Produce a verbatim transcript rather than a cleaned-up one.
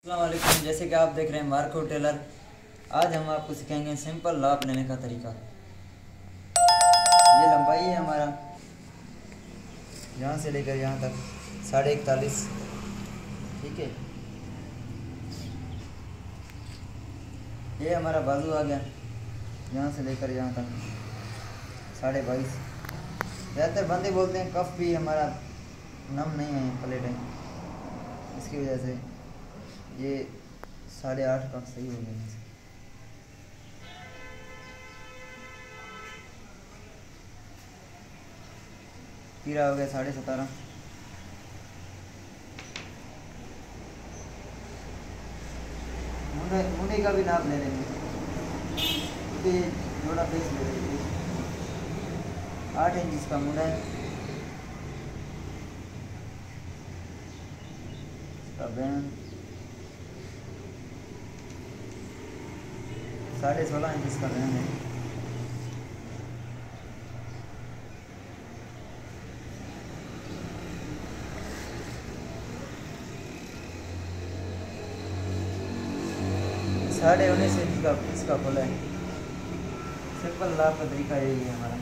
अस्सलाम वालेकुम। जैसे कि आप देख रहे हैं मार्को टेलर। आज हम आपको सिखाएंगे सिंपल लाप लेने का तरीका। ये लंबाई है हमारा, यहाँ से लेकर यहाँ तक साढ़े इकतालीस। ठीक है, ये हमारा बाजू आ गया, यहाँ से लेकर यहाँ तक साढ़े बाईस। ज़्यादातर बंदे बोलते हैं कफ भी हमारा नम नहीं है प्लेटें, इसकी वजह से ये साढ़े आठ का सही हो गया। तीरा हो गया साढ़े सतारह। मुंडे मुंडे का भी नाप ले लेंगे, क्योंकि थोड़ा फेस ले लेंगे। आठ इंच इसका मुंडा है, इसका बैंड साढ़े सोलह इंच इसका बैंड है। साढ़े उन्नीस इंच का इसका खुला है। सिंपल लाभ का तरीका यही है हमारा।